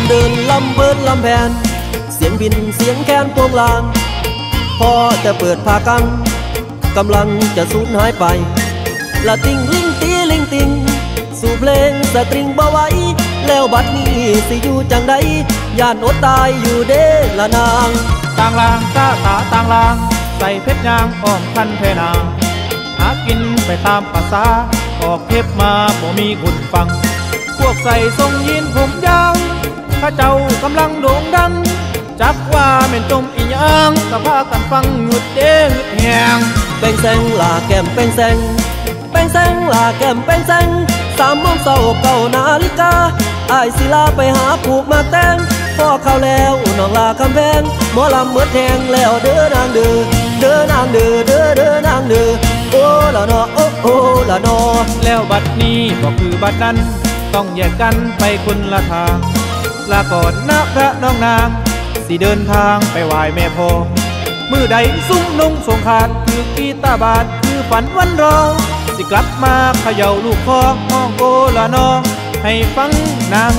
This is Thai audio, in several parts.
เดินลำเบิดลำแผนเสียงบินเสียงแคนพวงลางพอจะเปิดผ้ากังกำลังจะสูญหายไปละติงลิงตีลิงติงสู่เพลงสตริงบ่ไหวแล้วบัดนี้สิอยู่จังใดย่านอดตายอยู่เด้ละนางต่างลางตาขาต่างลางใส่เพชรยางอ้อมพันเพนางหากินไปตามภาษาออกเทปมาบ่มีคนฟังพวกใส่ทรงยีนผมยาวข้าเจ้ากำลังโด่งดังจับว่าเม่นจมอีหยังก็พากันฟังหยุดเด้หยุดแหงแป้งแซงลาแก้มแป้งแซงแป้งแซงลาแก้มแป้งแซง3 โมงเช้า9 นาฬิกาอ้ายสิลาไปหาผูกมาแตงพ่อเข้าแล้วน้องลาคำแพงหมอลำเมื่อแทงแล้วเด้อนางเด้อเด้อนางเด้อเด้อเด้อนางเด้อโอ้ละนอโอ้โอ้ละนอแล้วบัดนี้ก็คือบัดนั้นต้องแยกกันไปคนละทางลาก่อนนะพระน้องนางสิเดินทางไปไหว้แม่พ่อมือใดซุ้มนุ่งสงขาดคือกีตาบาดคือฝันวันรอสิกลับมาเขย่าลูกคอห้องโอละนอให้ฟังนาง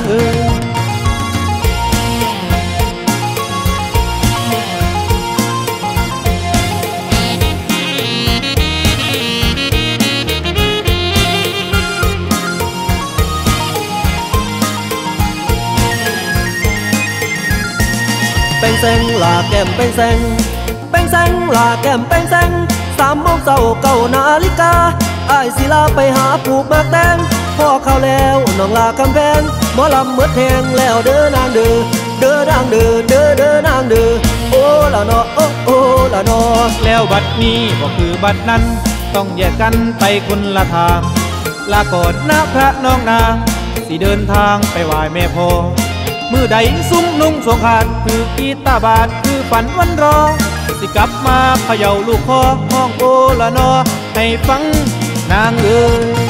แป้งแซงลาแก้มแป้งแซงแป้งแซงลาแก้มแป้งแซง3 โมงเช้า9 นาฬิกาอ้ายสิลาไปหาผูกมาแตงพ่อเข้าแล้วน้องลาคำแพงหมอลำเมื่อแทงแล้วเด้อนางเด้อเด้อนางเด้อเด้อเด้อนางเด้อโอ้ละนอโอ้โอ้ละนอแล้วบัดนี้ก็คือบัดนั้นต้องแยกกันไปคนละทางลาก่อนนะพระน้องนางสิเดินทางไปไหว้แม่พ่อมือใดซุ้มนุ่งสงขาดคือกีตาบาดคือฝันวันรอสิกลับมาเขย่าลูกคอห้องโอละนอให้ฟังนาง